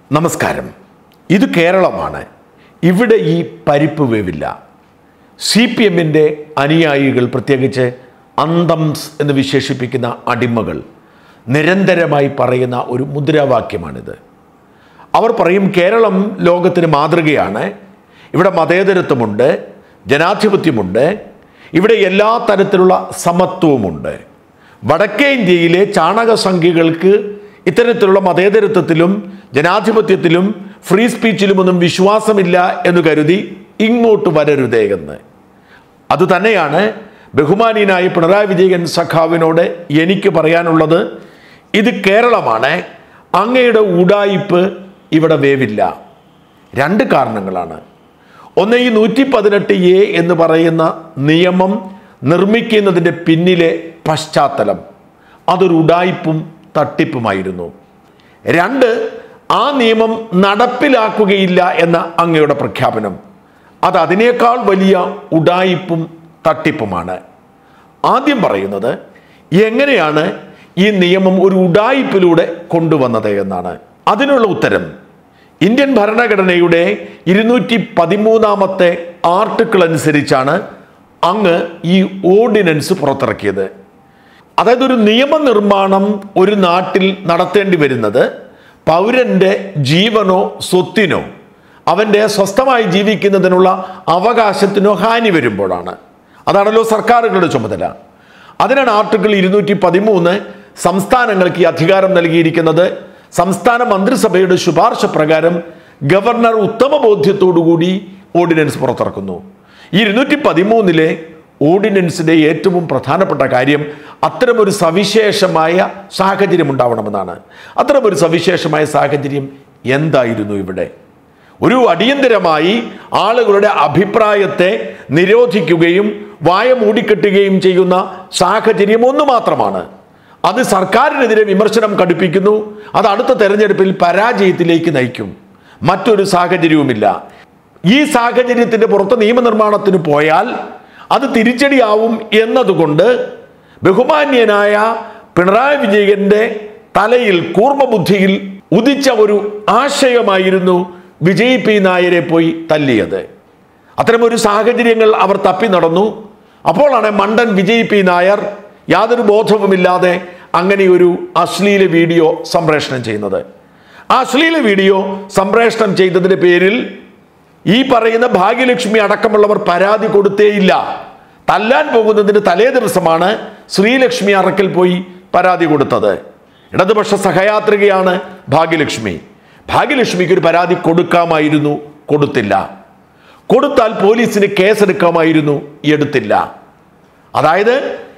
നമസ്കാരം. ഇത് കേരളമാണ്. ഇവിടെ ഈ പരിപ്പ് വേവില്ല. CPM-ന്റെ അനുയായികൾ, പ്രത്യേകിച്ച് അന്തംസ് എന്ന് വിശേഷിപ്പിക്കുന്ന അടിമകൾ നിരന്തരമായി പറയുന്ന ഒരു മുദ്രാവാക്യമാണിത്. അവർ പറയും കേരളം ലോകത്തിന് മാതൃകയാണ്, ഇവിടെ മതേതരത്വമുണ്ട്, ജനാധിപത്യമുണ്ട്, ഇവിടെ എല്ലാ തരത്തിലുള്ള സമത്വവുമുണ്ട്. വടക്കേ ഇന്ത്യയിലെ ചാണകസംഖ്യകൾക്ക് ഇത്തരത്തിലുള്ള മതേതരത്വത്തിലും ജനാധിപത്യത്തിലും ഫ്രീ സ്പീച്ചിലുമൊന്നും വിശ്വാസമില്ല എന്ന് കരുതി ഇങ്ങോട്ട് വരരുതേ എന്ന്. അതുതന്നെയാണ് ബഹുമാനീയനായ പിണറായി വിജയൻ സഖാവിനോട് എനിക്ക് പറയാനുള്ളത്. ഇത് കേരളമാണ്, അങ്ങയുടെ ഉഡായിപ്പ് ഇവിടെ വേവില്ല. രണ്ട് കാരണങ്ങളാണ്. ഒന്ന്, ഈ 118A എന്ന് പറയുന്ന നിയമം നിർമ്മിക്കുന്നതിൻ്റെ പിന്നിലെ പശ്ചാത്തലം അതൊരു ഉഡായിപ്പും തട്ടിപ്പുമായിരുന്നു. രണ്ട്, ആ നിയമം നടപ്പിലാക്കുകയില്ല എന്ന അങ്ങയുടെ പ്രഖ്യാപനം അത് അതിനേക്കാൾ വലിയ ഉഡായിപ്പും തട്ടിപ്പുമാണ്. ആദ്യം പറയുന്നത്, എങ്ങനെയാണ് ഈ നിയമം ഒരു ഉഡായിപ്പിലൂടെ കൊണ്ടുവന്നത് എന്നാണ്. അതിനുള്ള ഉത്തരം ഇന്ത്യൻ ഭരണഘടനയുടെ 213 ആർട്ടിക്കിൾ അനുസരിച്ചാണ് അങ്ങ് ഈ ഓർഡിനൻസ് പുറത്തിറക്കിയത്. അതായത് ഒരു നിയമനിർമ്മാണം ഒരു നാട്ടിൽ നടത്തേണ്ടി വരുന്നത് പൗരൻ്റെ ജീവനോ സ്വത്തിനോ അവൻ്റെ സ്വസ്ഥമായി ജീവിക്കുന്നതിനുള്ള അവകാശത്തിനോ ഹാനി വരുമ്പോഴാണ്. അതാണല്ലോ സർക്കാരുകളുടെ ചുമതല. അതിനാണ് ആർട്ടിക്കിൾ 213 സംസ്ഥാനങ്ങൾക്ക് ഈ അധികാരം നൽകിയിരിക്കുന്നത്. സംസ്ഥാന മന്ത്രിസഭയുടെ ശുപാർശ പ്രകാരം ഗവർണർ ഉത്തമ ബോധ്യത്തോടുകൂടി ഓർഡിനൻസ് പുറത്തിറക്കുന്നു. ഈ 213 ഓർഡിനൻസിൻ്റെ ഏറ്റവും പ്രധാനപ്പെട്ട കാര്യം അത്തരമൊരു സവിശേഷമായ സാഹചര്യം ഉണ്ടാവണമെന്നാണ്. അത്തരമൊരു സവിശേഷമായ സാഹചര്യം എന്തായിരുന്നു ഇവിടെ? ഒരു അടിയന്തരമായി ആളുകളുടെ അഭിപ്രായത്തെ നിരോധിക്കുകയും വായ മൂടിക്കെട്ടുകയും ചെയ്യുന്ന സാഹചര്യം ഒന്ന് മാത്രമാണ്. അത് സർക്കാരിനെതിരെ വിമർശനം കടുപ്പിക്കുന്നു. അത് അടുത്ത തെരഞ്ഞെടുപ്പിൽ പരാജയത്തിലേക്ക് നയിക്കും. മറ്റൊരു സാഹചര്യവുമില്ല. ഈ സാഹചര്യത്തിൻ്റെ പുറത്ത് നിയമനിർമ്മാണത്തിന് പോയാൽ അത് തിരിച്ചടിയാവും എന്നതുകൊണ്ട് ബഹുമാന്യനായ പിണറായി വിജയന്റെ തലയിൽ കൂർമ്മബുദ്ധിയിൽ ഉദിച്ച ഒരു ആശയമായിരുന്നു വിജയ് പി നായരെ പോയി തല്ലിയത്. അത്തരമൊരു സാഹചര്യങ്ങൾ അവർ തപ്പി നടന്നു. അപ്പോഴാണ് മണ്ടൻ വിജയ് പി നായർ യാതൊരു ബോധവുമില്ലാതെ അങ്ങനെ ഒരു അശ്ലീല വീഡിയോ സംപ്രേഷണം ചെയ്യുന്നത്. ആ അശ്ലീല വീഡിയോ സംപ്രേഷണം ചെയ്തതിൻ്റെ പേരിൽ ഈ പറയുന്ന ഭാഗ്യലക്ഷ്മി അടക്കമുള്ളവർ പരാതി കൊടുത്തേയില്ല. തല്ലാൻ പോകുന്നതിന് തലേ ദിവസമാണ് ശ്രീലക്ഷ്മി അറക്കൽ പോയി പരാതി കൊടുത്തത്. ഇടതുപക്ഷ സഹയാത്രികയാണ് ഭാഗ്യലക്ഷ്മി. ഭാഗ്യലക്ഷ്മിക്ക് ഒരു പരാതി കൊടുക്കാമായിരുന്നു, കൊടുത്തില്ല. കൊടുത്താൽ പോലീസിന് കേസെടുക്കാമായിരുന്നു, എടുത്തില്ല. അതായത്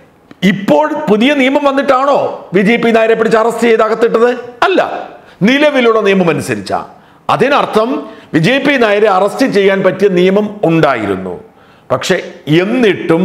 ഇപ്പോൾ പുതിയ നിയമം വന്നിട്ടാണോ വിജയ് പി നായരെ പിടിച്ച് അറസ്റ്റ് ചെയ്ത് അകത്തിട്ടത്? അല്ല, നിലവിലുള്ള നിയമം അനുസരിച്ച. അതിനർത്ഥം വിജയ് പി നായരെ അറസ്റ്റ് ചെയ്യാൻ പറ്റിയ നിയമം ഉണ്ടായിരുന്നു. പക്ഷെ എന്നിട്ടും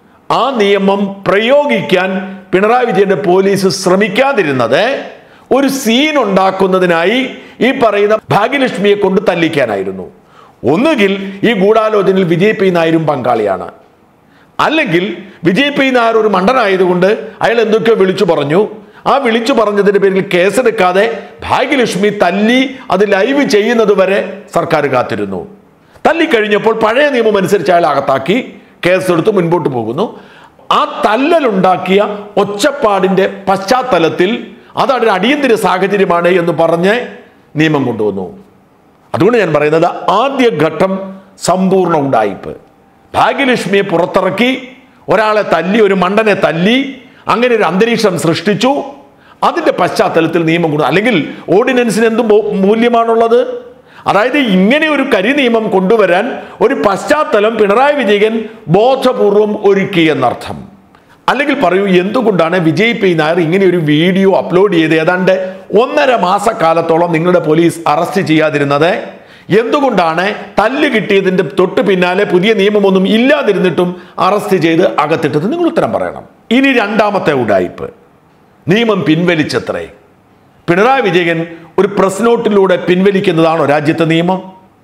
ആ നിയമം പ്രയോഗിക്കാൻ പിണറായി വിജയന്റെ പോലീസ് ശ്രമിക്കാതിരുന്നത് ഒരു സീൻ ഉണ്ടാക്കുന്നതിനായി ഈ പറയുന്ന ഭാഗ്യലക്ഷ്മിയെ കൊണ്ട് തല്ലിക്കാനായിരുന്നു. ഒന്നുകിൽ ഈ ഗൂഢാലോചനയിൽ വിജയ് പി നായരും പങ്കാളിയാണ്, അല്ലെങ്കിൽ വിജയ് പി നായർ ഒരു മണ്ടനായതുകൊണ്ട് അയാൾ എന്തൊക്കെയോ വിളിച്ചു പറഞ്ഞു. ആ വിളിച്ചു പറഞ്ഞതിന്റെ പേരിൽ കേസെടുക്കാതെ ഭാഗ്യലക്ഷ്മി തല്ലി അത് ലൈവ് ചെയ്യുന്നത് വരെ സർക്കാർ കാത്തിരുന്നു. തല്ലിക്കഴിഞ്ഞപ്പോൾ പഴയ നിയമം അനുസരിച്ച് അയാൾ അകത്താക്കി കേസെടുത്ത് മുൻപോട്ട് പോകുന്നു. ആ തല്ലലുണ്ടാക്കിയ ഒച്ചപ്പാടിന്റെ പശ്ചാത്തലത്തിൽ അതൊരു അടിയന്തര സാഹചര്യമാണ് എന്ന് പറഞ്ഞ് നിയമം കൊണ്ടുവന്നു. അതുകൊണ്ട് ഞാൻ പറയുന്നത്, ആദ്യ ഘട്ടം സമ്പൂർണ്ണ ഉഡായിപ്പ്. ഭാഗ്യലക്ഷ്മിയെ പുറത്തിറക്കി, ഒരാളെ തല്ലി, ഒരു മണ്ടനെ തല്ലി, അങ്ങനെ ഒരു അന്തരീക്ഷം സൃഷ്ടിച്ചു. അതിൻ്റെ പശ്ചാത്തലത്തിൽ നിയമം കൊണ്ടു. അല്ലെങ്കിൽ ഓർഡിനൻസിന് എന്ത് മൂല്യമാണുള്ളത്? അതായത് ഇങ്ങനെ ഒരു കരി നിയമം കൊണ്ടുവരാൻ ഒരു പശ്ചാത്തലം പിണറായി വിജയൻ ബോധപൂർവം ഒരുക്കി എന്നർത്ഥം. അല്ലെങ്കിൽ പറയൂ, എന്തുകൊണ്ടാണ് വിജയ് പി നായർ ഇങ്ങനെ ഒരു വീഡിയോ അപ്ലോഡ് ചെയ്ത് ഏതാണ്ട് 1.5 മാസക്കാലത്തോളം നിങ്ങളുടെ പോലീസ് അറസ്റ്റ് ചെയ്യാതിരുന്നത്? എന്തുകൊണ്ടാണ് തല്ല് കിട്ടിയതിൻ്റെ തൊട്ട് പിന്നാലെ പുതിയ നിയമമൊന്നും ഇല്ലാതിരുന്നിട്ടും അറസ്റ്റ് ചെയ്ത് അകത്തിട്ടത്? നിങ്ങൾ ഉത്തരം പറയണം. ഇനി രണ്ടാമത്തെ ഉഡായിപ്പ്, നിയമം പിൻവലിച്ചത്രേ. പിണറായി വിജയൻ ഒരു പ്രസ് നോട്ടിലൂടെ പിൻവലിക്കുന്നതാണോ രാജ്യത്തെ നിയമം?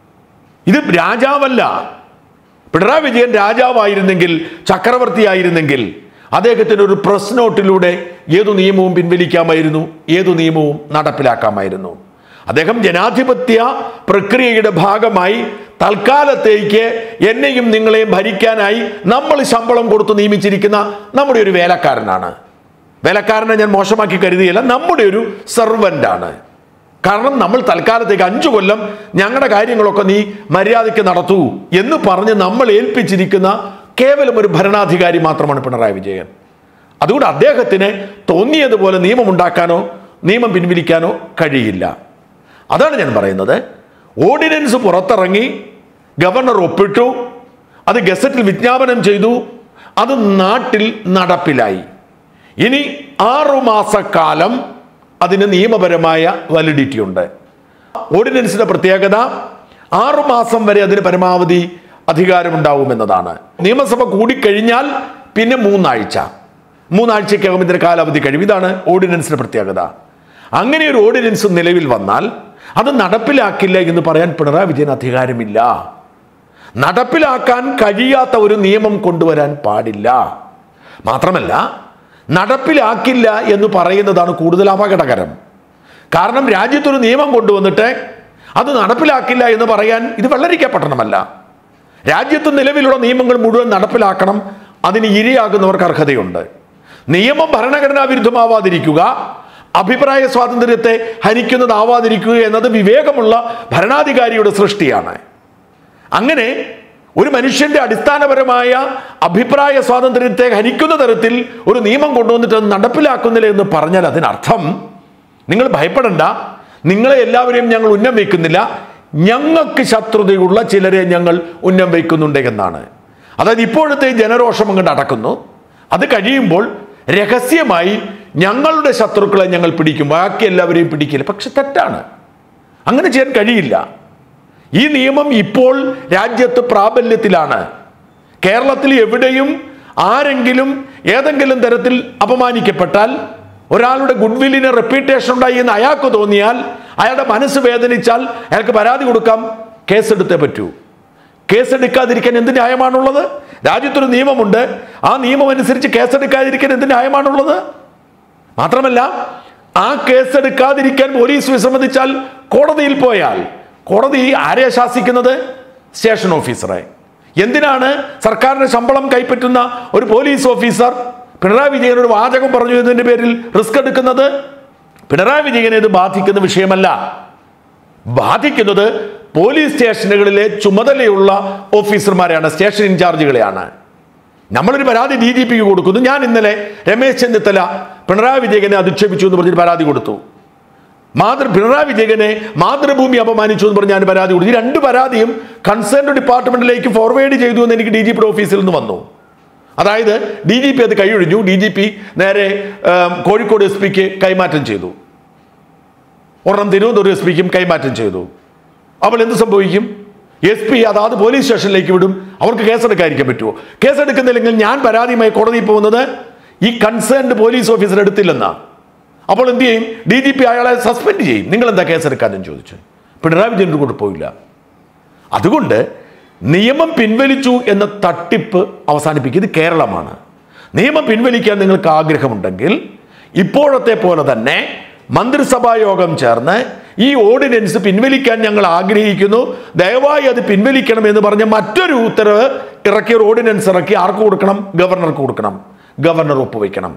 ഇത് രാജാവല്ല. പിണറായി വിജയൻ രാജാവായിരുന്നെങ്കിൽ, ചക്രവർത്തിയായിരുന്നെങ്കിൽ അദ്ദേഹത്തിന് ഒരു പ്രസ് നോട്ടിലൂടെ ഏതു നിയമവും പിൻവലിക്കാമായിരുന്നു, ഏതു നിയമവും നടപ്പിലാക്കാമായിരുന്നു. അദ്ദേഹം ജനാധിപത്യ പ്രക്രിയയുടെ ഭാഗമായി തൽക്കാലത്തേക്ക് എന്നെയും നിങ്ങളെയും ഭരിക്കാനായി നമ്മൾ ശമ്പളം കൊടുത്ത് നിയമിച്ചിരിക്കുന്ന നമ്മുടെ ഒരു വേലക്കാരനാണ്. വേലക്കാരനെ ഞാൻ മോശമാക്കി കരുതിയല്ല, നമ്മുടെ ഒരു സെർവൻ്റാണ്. കാരണം നമ്മൾ തൽക്കാലത്തേക്ക് 5 കൊല്ലം ഞങ്ങളുടെ കാര്യങ്ങളൊക്കെ നീ മര്യാദയ്ക്ക് നടത്തൂ എന്ന് പറഞ്ഞ് നമ്മൾ ഏൽപ്പിച്ചിരിക്കുന്ന കേവലം ഒരു ഭരണാധികാരി മാത്രമാണ് പിണറായി വിജയൻ. അതുകൊണ്ട് അദ്ദേഹത്തിന് തോന്നിയതുപോലെ നിയമമുണ്ടാക്കാനോ നിയമം പിൻവലിക്കാനോ കഴിയില്ല. അതാണ് ഞാൻ പറയുന്നത്. ഓർഡിനൻസ് പുറത്തിറങ്ങി, ഗവർണർ ഒപ്പിട്ടു, അത് ഗസറ്റിൽ വിജ്ഞാപനം ചെയ്തു, അത് നാട്ടിൽ നടപ്പിലായി. ഇനി 6 മാസക്കാലം അതിന് നിയമപരമായ വാലിഡിറ്റി ഉണ്ട്. ഓർഡിനൻസിന്റെ പ്രത്യേകത 6 മാസം വരെ അതിന് പരമാവധി അധികാരമുണ്ടാവുമെന്നതാണ്. നിയമസഭ കൂടിക്കഴിഞ്ഞാൽ പിന്നെ 3 ആഴ്ച, 3 ആഴ്ചയ്ക്കകം ഇതിന്റെ കാലാവധി കഴിയും. ഇതാണ് ഓർഡിനൻസിന്റെ പ്രത്യേകത. അങ്ങനെ ഒരു ഓർഡിനൻസ് നിലവിൽ വന്നാൽ അത് നടപ്പിലാക്കില്ല എന്ന് പറയാൻ പിണറായി വിജയൻ അധികാരമില്ല. നടപ്പിലാക്കാൻ കഴിയാത്ത ഒരു നിയമം കൊണ്ടുവരാൻ പാടില്ല. മാത്രമല്ല, നടപ്പിലാക്കില്ല എന്ന് പറയുന്നതാണ് കൂടുതൽ അപകടകരം. കാരണം രാജ്യത്തൊരു നിയമം കൊണ്ടുവന്നിട്ട് അത് നടപ്പിലാക്കില്ല എന്ന് പറയാൻ ഇത് വെള്ളരിക്കപ്പെട്ടണമല്ല. രാജ്യത്ത് നിലവിലുള്ള നിയമങ്ങൾ മുഴുവൻ നടപ്പിലാക്കണം. അതിന് ഇരയാകുന്നവർക്ക് അർഹതയുണ്ട്. നിയമം ഭരണഘടനാ വിരുദ്ധമാവാതിരിക്കുക, അഭിപ്രായ സ്വാതന്ത്ര്യത്തെ ഹനിക്കുന്നതാവാതിരിക്കുക എന്നത് വിവേകമുള്ള ഭരണാധികാരിയുടെ സൃഷ്ടിയാണ്. അങ്ങനെ ഒരു മനുഷ്യന്റെ അടിസ്ഥാനപരമായ അഭിപ്രായ സ്വാതന്ത്ര്യത്തെ ഹനിക്കുന്ന തരത്തിൽ ഒരു നിയമം കൊണ്ടുവന്നിട്ട് നടപ്പിലാക്കുന്നില്ല എന്ന് പറഞ്ഞാൽ അതിനർത്ഥം നിങ്ങൾ ഭയപ്പെടണ്ട, നിങ്ങളെ എല്ലാവരെയും ഞങ്ങൾ ഉന്നം വയ്ക്കുന്നില്ല, ഞങ്ങൾക്ക് ശത്രുതയുള്ള ചിലരെ ഞങ്ങൾ ഉന്നം വയ്ക്കുന്നുണ്ട് എന്നാണ്. അതായത് ഇപ്പോഴത്തെ ജനരോഷം അങ്ങോട്ട് അടക്കുന്നു. അത് കഴിയുമ്പോൾ രഹസ്യമായി ഞങ്ങളുടെ ശത്രുക്കളെ ഞങ്ങൾ പിടിക്കും, ബാക്കി എല്ലാവരെയും പിടിക്കില്ല. പക്ഷെ തെറ്റാണ്, അങ്ങനെ ചെയ്യാൻ കഴിയില്ല. ഈ നിയമം ഇപ്പോൾ രാജ്യത്ത് പ്രാബല്യത്തിലാണ്. കേരളത്തിൽ എവിടെയും ആരെങ്കിലും ഏതെങ്കിലും തരത്തിൽ അപമാനിക്കപ്പെട്ടാൽ, ഒരാളുടെ ഗുഡ്വില്ലിന് റെപ്യൂട്ടേഷൻ ഉണ്ടായി എന്ന് അയാൾക്ക് തോന്നിയാൽ, അയാളുടെ മനസ്സ് വേദനിച്ചാൽ അയാൾക്ക് പരാതി കൊടുക്കാം, കേസെടുത്തേ പറ്റൂ. കേസെടുക്കാതിരിക്കാൻ എന്ത് ന്യായമാണുള്ളത്? രാജ്യത്തൊരു നിയമമുണ്ട്, ആ നിയമം അനുസരിച്ച് കേസെടുക്കാതിരിക്കാൻ എന്ത് ന്യായമാണുള്ളത്? മാത്രമല്ല, ആ കേസെടുക്കാതിരിക്കാൻ പോലീസ് വിസമ്മതിച്ചാൽ കോടതിയിൽ പോയാൽ കോടതി ആരെയാ ശാസിക്കുന്നത്? സ്റ്റേഷൻ ഓഫീസറെ. എന്തിനാണ് സർക്കാരിന്റെ ശമ്പളം കൈപ്പറ്റുന്ന ഒരു പോലീസ് ഓഫീസർ പിണറായി വിജയൻ ഒരു വാചകം പറഞ്ഞു എന്നതിന്റെ പേരിൽ റിസ്ക് എടുക്കുന്നത്? പിണറായി വിജയനെ ഇത് ബാധിക്കുന്ന വിഷയമല്ല. ബാധിക്കുന്നത് പോലീസ് സ്റ്റേഷനുകളിലെ ചുമതലയുള്ള ഓഫീസർമാരെയാണ്, സ്റ്റേഷൻ ഇൻചാർജുകളെയാണ്. നമ്മളൊരു പരാതി DGPക്ക് കൊടുക്കുന്നു. ഞാൻ ഇന്നലെ രമേശ് ചെന്നിത്തല പിണറായി വിജയനെ അധിക്ഷേപിച്ചു എന്ന് പറഞ്ഞിട്ട് പരാതി കൊടുത്തു. പിണറായി വിജയനെ മാതൃഭൂമി അപമാനിച്ചു എന്ന് പറഞ്ഞ് ഞാൻ പരാതി കൊടുത്തു. ഈ 2 പരാതിയും കൺസേൺഡ് ഡിപ്പാർട്ട്മെന്റിലേക്ക് ഫോർവേഡ് ചെയ്തു എന്ന് എനിക്ക് DGP ഓഫീസിൽ നിന്ന് വന്നു. അതായത് DGP അത് കൈയൊഴിഞ്ഞു. DGP നേരെ കോഴിക്കോട് SP കൈമാറ്റം ചെയ്തു, ഒരെണ്ണം തിരുവനന്തപുരം SP കൈമാറ്റം ചെയ്തു. അപ്പോൾ എന്ത് സംഭവിക്കും? SP അതാത് പോലീസ് സ്റ്റേഷനിലേക്ക് വിടും. അവർക്ക് കേസെടുക്കാതിരിക്കാൻ പറ്റുമോ? കേസെടുക്കുന്നില്ലെങ്കിൽ ഞാൻ പരാതിയുമായി കോടതിയിൽ പോകുന്നത് ഈ കൺസേൺഡ് പോലീസ് ഓഫീസർ എടുത്തില്ലെന്നാ. അപ്പോൾ എന്ത് ചെയ്യും? DGP അയാളെ സസ്പെൻഡ് ചെയ്യും. നിങ്ങൾ എന്താ കേസെടുക്കാനും ചോദിച്ചു. പിണറായി വിജയൻ കൊണ്ട് പോയില്ല. അതുകൊണ്ട് നിയമം പിൻവലിച്ചു എന്ന തട്ടിപ്പ് അവസാനിപ്പിക്കുക. ഇത് കേരളമാണ്. നിയമം പിൻവലിക്കാൻ നിങ്ങൾക്ക് ആഗ്രഹമുണ്ടെങ്കിൽ ഇപ്പോഴത്തെ പോലെ തന്നെ മന്ത്രിസഭാ യോഗം ചേർന്ന് ഈ ഓർഡിനൻസ് പിൻവലിക്കാൻ ഞങ്ങൾ ആഗ്രഹിക്കുന്നു, ദയവായി അത് പിൻവലിക്കണമെന്ന് പറഞ്ഞ മറ്റൊരു ഉത്തരവ് ഇറക്കി, ഒരു ഓർഡിനൻസ് ഇറക്കി. ആർക്ക് കൊടുക്കണം? ഗവർണർക്ക് കൊടുക്കണം. ഗവർണർ ഒപ്പുവയ്ക്കണം.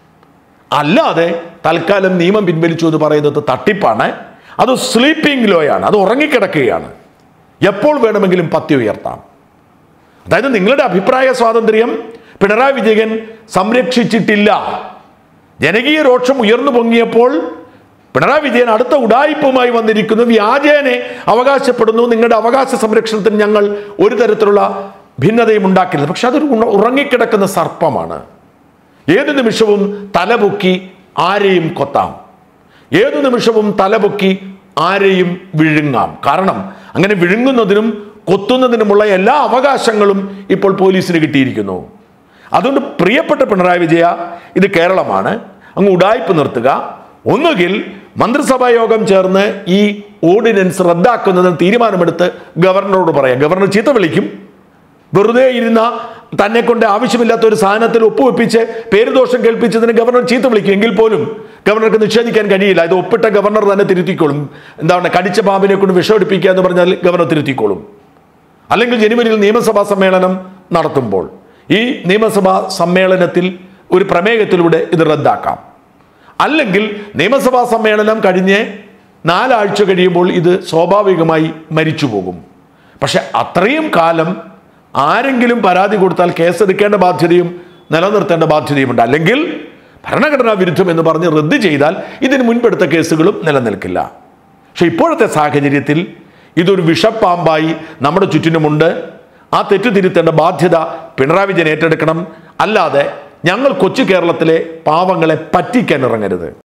അല്ലാതെ തൽക്കാലം നിയമം പിൻവലിച്ചു എന്ന് പറയുന്നത് തട്ടിപ്പാണ്. അത് സ്ലീപ്പിംഗ് ലോയാണ്, അത് ഉറങ്ങിക്കിടക്കുകയാണ്. എപ്പോൾ വേണമെങ്കിലും പത്തി ഉയർത്താം. അതായത് നിങ്ങളുടെ അഭിപ്രായ സ്വാതന്ത്ര്യം പിണറായി വിജയൻ സംരക്ഷിച്ചിട്ടില്ല. ജനകീയ രോക്ഷം ഉയർന്നു പൊങ്ങിയപ്പോൾ പിണറായി വിജയൻ അടുത്ത ഉഡായിപ്പുമായി വന്നിരിക്കുന്നു. വ്യാജേനെ അവകാശപ്പെടുന്നു, നിങ്ങളുടെ അവകാശ സംരക്ഷണത്തിന് ഞങ്ങൾ ഒരു തരത്തിലുള്ള ഭിന്നതയും ഉണ്ടാക്കില്ല. പക്ഷെ അതൊരു ഉറങ്ങിക്കിടക്കുന്ന സർപ്പമാണ്. ഏതു നിമിഷവും തലപൊക്കി ആരെയും കൊത്താം, ഏതു നിമിഷവും തലപൊക്കി ആരെയും വിഴുങ്ങാം. കാരണം അങ്ങനെ വിഴുങ്ങുന്നതിനും കൊത്തുന്നതിനുമുള്ള എല്ലാ അവകാശങ്ങളും ഇപ്പോൾ പോലീസിന് കിട്ടിയിരിക്കുന്നു. അതുകൊണ്ട് പ്രിയപ്പെട്ട പിണറായി വിജയ, ഇത് കേരളമാണ്, അങ്ങ് ഉഡായിപ്പ് നിർത്തുക. ഒന്നുകിൽ മന്ത്രിസഭാ യോഗം ചേർന്ന് ഈ ഓർഡിനൻസ് റദ്ദാക്കുന്നതിന് തീരുമാനമെടുത്ത് ഗവർണറോട് പറയാം. ഗവർണർ ചീത്ത വിളിക്കും, വെറുതെ ഇരുന്ന തന്നെ കൊണ്ട് ആവശ്യമില്ലാത്ത ഒരു സാധനത്തിൽ ഒപ്പുവെപ്പിച്ച് പേരുദോഷം കേൾപ്പിച്ചതിന് ഗവർണർ ചീത്ത വിളിക്കുമെങ്കിൽ പോലും ഗവർണർക്ക് നിഷേധിക്കാൻ കഴിയില്ല. ഇത് ഒപ്പിട്ട ഗവർണർ തന്നെ തിരുത്തിക്കോളും. എന്താണ്, കടിച്ച പാമ്പിനെ കൊണ്ട് വിഷമടിപ്പിക്കുക എന്ന് പറഞ്ഞാൽ ഗവർണർ തിരുത്തിക്കോളും. അല്ലെങ്കിൽ ജനുവരിയിൽ നിയമസഭാ സമ്മേളനം നടത്തുമ്പോൾ ഈ നിയമസഭാ സമ്മേളനത്തിൽ ഒരു പ്രമേയത്തിലൂടെ ഇത് റദ്ദാക്കാം. അല്ലെങ്കിൽ നിയമസഭാ സമ്മേളനം കഴിഞ്ഞ് 4 ആഴ്ച കഴിയുമ്പോൾ ഇത് സ്വാഭാവികമായി മരിച്ചു പോകും. പക്ഷെ അത്രയും കാലം ആരെങ്കിലും പരാതി കൊടുത്താൽ കേസെടുക്കേണ്ട ബാധ്യതയും നിലനിർത്തേണ്ട ബാധ്യതയുമുണ്ട്. അല്ലെങ്കിൽ ഭരണഘടനാ വിരുദ്ധം എന്ന് പറഞ്ഞ് റദ്ദ് ചെയ്താൽ ഇതിന് മുൻപെടുത്ത കേസുകളും നിലനിൽക്കില്ല. പക്ഷെ ഇപ്പോഴത്തെ സാഹചര്യത്തിൽ ഇതൊരു വിഷപ്പാമ്പായി നമ്മുടെ ചുറ്റിനുമുണ്ട്. ആ തെറ്റ് തിരുത്തേണ്ട ബാധ്യത പിണറായി വിജയൻ ഏറ്റെടുക്കണം. അല്ലാതെ ഞങ്ങൾ കൊച്ചു കേരളത്തിലെ പാവങ്ങളെ പറ്റിക്കാൻ ഇറങ്ങരുത്.